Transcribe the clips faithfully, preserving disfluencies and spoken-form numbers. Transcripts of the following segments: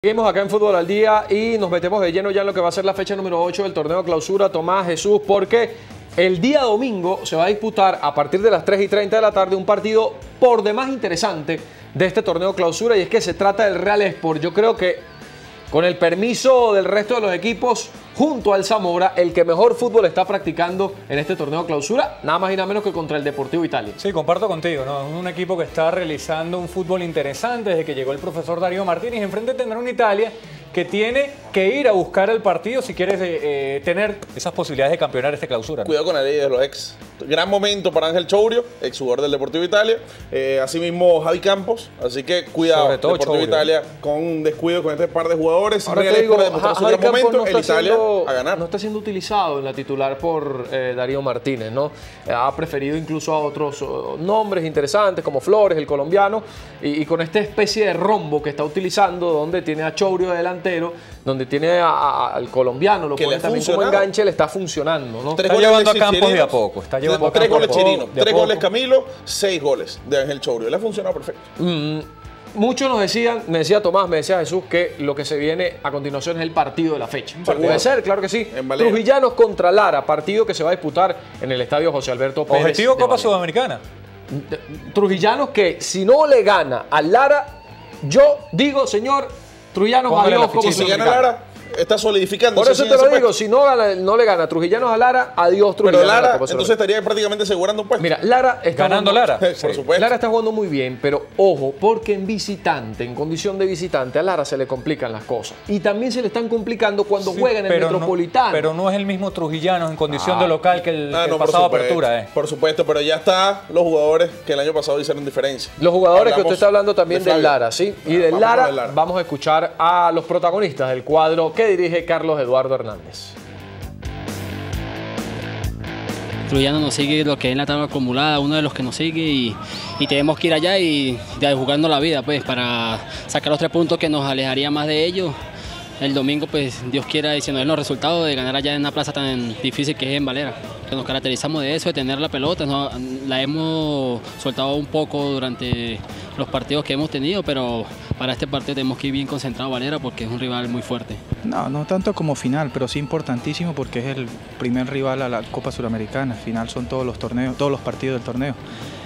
Seguimos acá en Fútbol al Día y nos metemos de lleno ya en lo que va a ser la fecha número ocho del torneo Clausura. Tomás, Jesús, porque el día domingo se va a disputar a partir de las tres y treinta de la tarde un partido por demás interesante de este torneo Clausura, y es que se trata del Real Sport. Yo creo que con el permiso del resto de los equipos, junto al Zamora, el que mejor fútbol está practicando en este torneo Clausura, nada más y nada menos que contra el Deportivo Italia. Sí, comparto contigo, ¿no? Es un equipo que está realizando un fútbol interesante desde que llegó el profesor Darío Martínez. Enfrente tendrá una Italia que tiene que ir a buscar el partido si quieres eh, tener esas posibilidades de campeonar este Clausura, ¿no? Cuidado con la ley de los ex. Gran momento para Ángel Chourio, ex jugador del Deportivo Italia. Eh, asimismo Javi Campos. Así que cuidado, Sobre todo Deportivo Chourio. Italia con un descuido con este par de jugadores. Ahora Real te digo, Sport demostró su Javi gran Campos momento, no el está Italia siendo, a ganar. no está siendo utilizado en la titular por eh, Darío Martínez, ¿no? Eh, ha preferido incluso a otros oh, nombres interesantes como Flores, el colombiano, y, y con esta especie de rombo que está utilizando, donde tiene a Chourio de delantero, donde tiene a, a, al colombiano, lo Que pone le ha también como funcionado. enganche, le está funcionando, ¿no? Tres Está goles llevando de a Campos Chirinos, de a poco, está llevando a tres Campos goles de a poco, Chirinos, de a tres poco. goles Camilo, seis goles de Ángel Chourio. Le ha funcionado perfecto. Mm, muchos nos decían, me decía Tomás, me decía Jesús, que lo que se viene a continuación es el partido de la fecha. Seguro. Puede ser, claro que sí. En Valera. Trujillanos contra Lara, partido que se va a disputar en el estadio José Alberto Pérez. Objetivo de Copa Valera. Sudamericana. Trujillanos que si no le gana al Lara, yo digo, señor, Trujillanos, Póngale adiós la como Y si gana Sudamericano. Lara, está solidificando. Por eso te lo digo, si no, gana- no le gana Trujillanos a Lara, adiós Trujillanos. Pero a la Lara, Copa entonces Sudamericana. estaría prácticamente asegurando un puesto. Mira, Lara está Ganando jugando- Lara. Por supuesto. Lara está jugando muy bien, pero ojo, porque en visitante, en condición de visitante, a Lara se le complican las cosas. Y también se le están complicando cuando Sí, juega en el pero no- Metropolitano. pero no es el mismo Trujillanos en condición Ah. de local que el, Ah, el no, por pasado supuesto, apertura, ¿eh? Por supuesto, pero ya está los jugadores que el año pasado hicieron diferencia. Los jugadores que usted Hablamos está hablando también de del Flavio. Lara, ¿sí? Y Ah, del vamos Lara, con el Lara. vamos a escuchar a los protagonistas del cuadro que dirige Carlos Eduardo Hernández. Trujillano nos sigue lo que es en la tabla acumulada, uno de los que nos sigue, y, y tenemos que ir allá y de jugando la vida pues para sacar los tres puntos que nos alejaría más de ellos. El domingo pues Dios quiera, y si nos den los resultados de ganar allá en una plaza tan difícil que es en Valera. Nos caracterizamos de eso, de tener la pelota, ¿no? La hemos soltado un poco durante los partidos que hemos tenido, pero para este partido tenemos que ir bien concentrados Valera porque es un rival muy fuerte. No, no tanto como final, pero sí importantísimo porque es el primer rival a la Copa Suramericana. Final son todos los torneos, todos los partidos del torneo.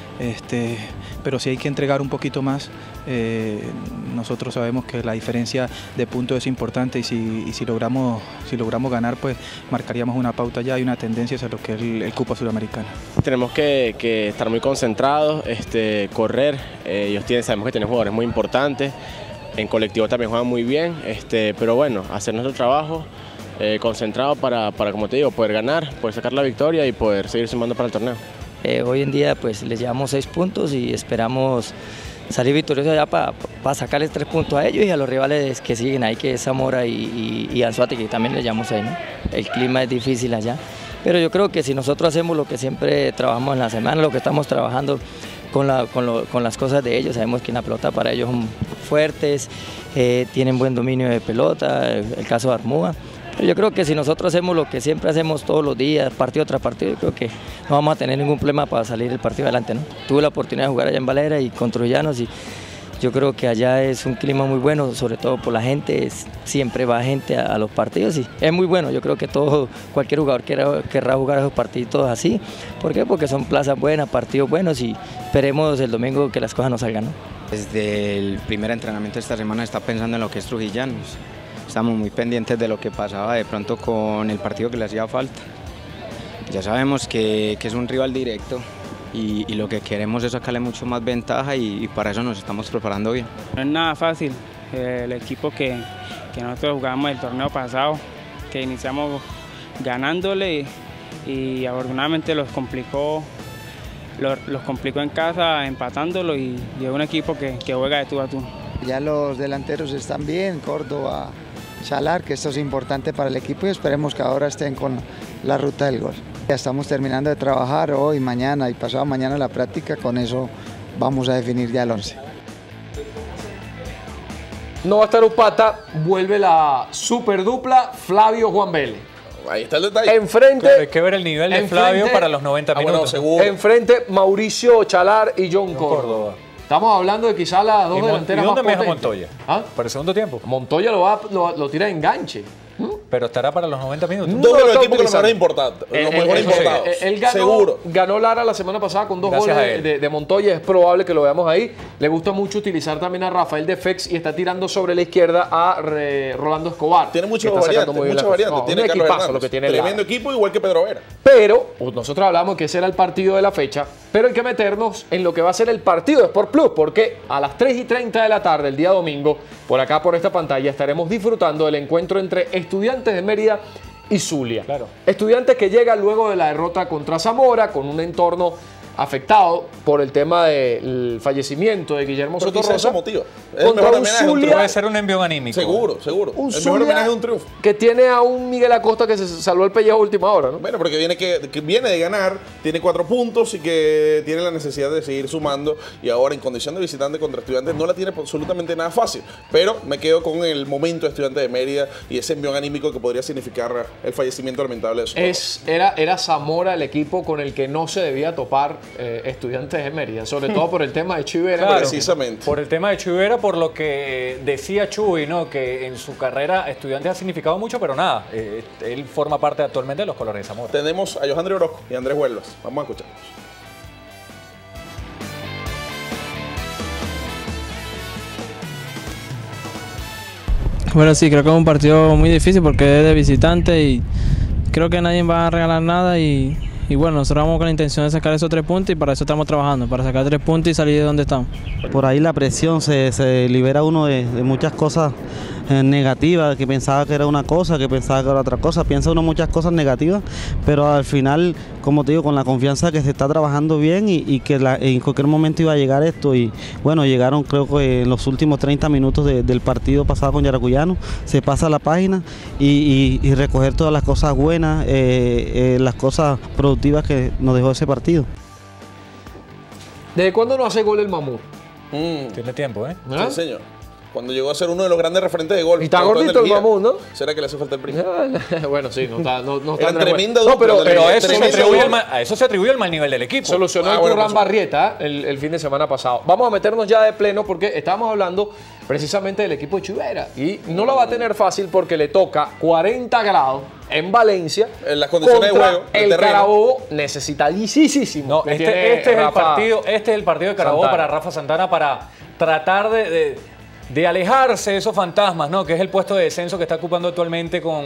Este, pero si hay que entregar un poquito más, eh, nosotros sabemos que la diferencia de puntos es importante, y si, y si logramos si logramos ganar, pues marcaríamos una pauta ya y una tendencia hacia lo que es el, el Copa Suramericana. Tenemos que, que estar muy concentrados, este, correr. Eh, ellos tienen, sabemos que tienen jugadores muy importantes, en colectivo también juegan muy bien, este, pero bueno, hacer nuestro trabajo eh, concentrado para, para, como te digo, poder ganar, poder sacar la victoria y poder seguir sumando para el torneo. Eh, hoy en día pues les llevamos seis puntos y esperamos salir victoriosos allá para pa sacarles tres puntos a ellos y a los rivales que siguen ahí, que es Zamora y, y, y Anzoátegui, que también les llevamos ahí, ¿no? El clima es difícil allá, pero yo creo que si nosotros hacemos lo que siempre trabajamos en la semana, lo que estamos trabajando con, la, con, lo, con las cosas de ellos, sabemos que en la pelota para ellos son fuertes, eh, tienen buen dominio de pelota, el, el caso de Armúa. Yo creo que si nosotros hacemos lo que siempre hacemos todos los días, partido tras partido, yo creo que no vamos a tener ningún problema para salir el partido adelante, ¿no? Tuve la oportunidad de jugar allá en Valera y con Trujillanos, y yo creo que allá es un clima muy bueno, sobre todo por la gente, es, siempre va gente a, a los partidos y es muy bueno. Yo creo que todo, cualquier jugador querrá, querrá jugar esos partidos así. ¿Por qué? Porque son plazas buenas, partidos buenos, y esperemos el domingo que las cosas nos salgan, ¿no? Desde el primer entrenamiento de esta semana está pensando en lo que es Trujillanos. Estamos muy pendientes de lo que pasaba de pronto con el partido que le hacía falta. Ya sabemos que, que es un rival directo y, y lo que queremos es sacarle mucho más ventaja, y, y para eso nos estamos preparando bien. No es nada fácil. El equipo que, que nosotros jugamos el torneo pasado, que iniciamos ganándole y, y afortunadamente los complicó, los, los complicó en casa empatándolo, y, y es un equipo que, que juega de tú a tú. Ya los delanteros están bien, Córdoba, Chalar, que esto es importante para el equipo, y esperemos que ahora estén con la ruta del gol. Ya estamos terminando de trabajar hoy, mañana y pasado mañana la práctica, con eso vamos a definir ya el once. No va a estar Upata, vuelve la super dupla Flavio Juan Vélez. Ahí está el detalle. Enfrente, Claro, hay que ver el nivel de enfrente- Flavio para los noventa Ah, bueno, minutos. seguro. enfrente Mauricio Chalar y John Córdoba. Córdoba. Estamos hablando de quizás las dos ¿Y, Mon- delanteras ¿y dónde más me deja potentes. Montoya? ¿Ah? ¿Para el segundo tiempo? Montoya lo, va, lo, lo tira de enganche. Pero estará para los noventa minutos. No Dos de lo los está equipos que los utilizando. mejores importados. Eh, Los eh, mejores eh, importados. eh, Él ganó, Seguro. ganó Lara la semana pasada con dos Gracias a goles él. de, de Montoya. Es probable que lo veamos ahí. Le gusta mucho utilizar también a Rafael de Fex y está tirando sobre la izquierda a re- Rolando Escobar. Tiene muchas que está sacando variantes, muy bien muchas la cosa. variantes. No, Tiene un Carlos equipazo Hernández. lo que tiene Tremendo Lara. equipo, igual que Pedro Vera. Pero pues, nosotros hablamos que ese era el partido de la fecha, pero hay que meternos en lo que va a ser el partido de Sport Plus, porque a las tres y treinta de la tarde, el día domingo, por acá por esta pantalla, estaremos disfrutando del encuentro entre Estudiantes de Mérida y Zulia. Claro. Estudiantes que llega luego de la derrota contra Zamora, con un entorno afectado por el tema del fallecimiento de Guillermo Pero Soto quizás Rosa. eso motiva. Es el Contra mejor un homenaje a un Zulia Puede ser un envío anímico. Seguro, seguro. Un el mejor Zulia homenaje es un triunfo. que tiene a un Miguel Acosta que se salvó el pellejo a última hora, ¿no? Bueno, porque viene, que, que viene de ganar, tiene cuatro puntos y que tiene la necesidad de seguir sumando. Y ahora, en condición de visitante contra Estudiantes, no la tiene absolutamente nada fácil. Pero me quedo con el momento de Estudiantes de Mérida y ese envión anímico que podría significar el fallecimiento lamentable de su Es, era, era Zamora el equipo con el que no se debía topar eh, Estudiantes de Mérida, sobre todo por el tema de Chivera. Claro. Precisamente. Por el tema de Chivera, por lo que decía Chuy, ¿no? Que en su carrera Estudiantes ha significado mucho, pero nada, eh, él forma parte actualmente de los colores de Zamora. Tenemos a Johandre Orozco y a Andrés Huelvas. Vamos a escucharlos. Bueno, sí, creo que es un partido muy difícil porque es de visitante y creo que nadie va a regalar nada y, y bueno, nosotros vamos con la intención de sacar esos tres puntos y para eso estamos trabajando, para sacar tres puntos y salir de donde estamos. Por ahí la presión se, se libera uno de, de muchas cosas eh, negativas, que pensaba que era una cosa, que pensaba que era otra cosa, piensa uno muchas cosas negativas, pero al final, como te digo, con la confianza que se está trabajando bien y, y que la, en cualquier momento iba a llegar esto y bueno, llegaron creo que en los últimos treinta minutos de, del partido pasado con Yaracuyano, se pasa la página y, y, y recoger todas las cosas buenas, eh, eh, las cosas productivas que nos dejó ese partido. ¿Desde cuándo no hace gol el Mamú? Mm. Tiene tiempo, ¿eh? ¿Ah? Sí, señor. Cuando llegó a ser uno de los grandes referentes de gol. Y está sobre todo en gordito el Liga. Mamú, ¿no? ¿Será que le hace falta el primo? Bueno, sí, no está, no, no está Eran en tremenda No, pero, dupla, pero Pero Tremendo eso se eso atribuye gol. al mal- a eso se atribuye al mal nivel del equipo. solucionó Ah, el bueno, Curran pues- Barrieta el, el fin de semana pasado. Vamos a meternos ya de pleno porque estábamos hablando precisamente del equipo de Chivera y no lo va a tener fácil porque le toca cuarenta grados en Valencia En las condiciones de contra juego, el el terreno. Carabobo necesitadísimo. No, que este, tiene este es el Rafa partido, este es el partido de Carabobo Santana. para Rafa Santana para tratar de, de, de alejarse de esos fantasmas, ¿no? Que es el puesto de descenso que está ocupando actualmente con,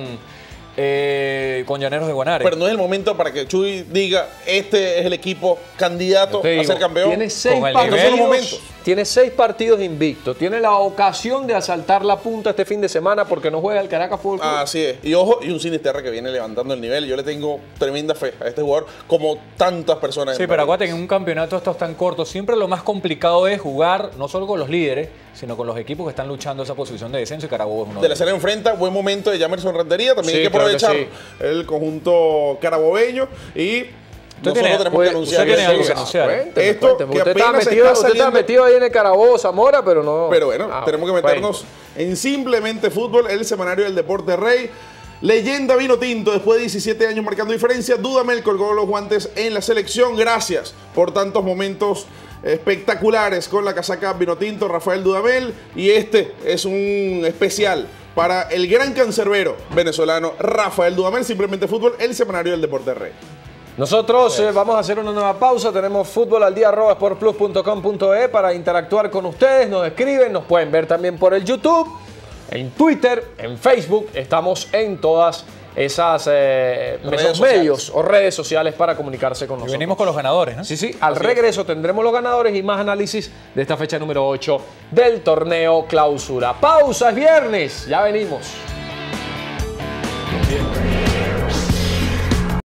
eh, con Llaneros de Guanare. Pero no es el momento para que Chuy diga, este es el equipo candidato Te a digo, ser campeón. Tiene seis, Con el partidos, nivel. momentos. tiene seis partidos invictos. Tiene la ocasión de asaltar la punta este fin de semana porque no juega el Caracas Fútbol Club. Así es. Y ojo, y un Sinisterra que viene levantando el nivel. Yo le tengo tremenda fe a este jugador, como tantas personas. Sí, en pero Madrid. acuérdate que en un campeonato estos tan cortos, siempre lo más complicado es jugar no solo con los líderes, sino con los equipos que están luchando esa posición de descenso y Carabobo es uno De de la ellos. serie enfrenta, buen momento de Jamerson Rentería. También Sí, hay que claro que aprovechar sí. el conjunto carabobeño. Y nosotros tiene- tenemos Puede- que anunciar. usted tiene que- algo que anunciar. Cuénteme, Esto cuénteme. que Usted, está apenas metido, está usted está saliendo- metido ahí en el Carabobo Zamora, pero no. Pero bueno, Ah, tenemos que meternos en Simplemente Fútbol, el semanario del deporte rey. Leyenda vino tinto, después de diecisiete años marcando diferencia, Dudamel colgó los guantes en la selección. Gracias por tantos momentos espectaculares con la casaca vino tinto, Rafael Dudamel. Y este es un especial para el gran cancerbero venezolano Rafael Dudamel. Simplemente Fútbol, el semanario del deporte rey. Nosotros eh, vamos a hacer una nueva pausa. Tenemos fútbol al día arroba sportplus punto com punto e para interactuar con ustedes. Nos escriben, nos pueden ver también por el YouTube, en Twitter, en Facebook. Estamos en todas esas eh, Redes esos sociales. medios o redes sociales para comunicarse con Y nosotros. venimos con los ganadores, ¿no? Sí, sí, al regreso tendremos los ganadores y más análisis de esta fecha número ocho del torneo Clausura. Pausa, es viernes, ya venimos. Bien.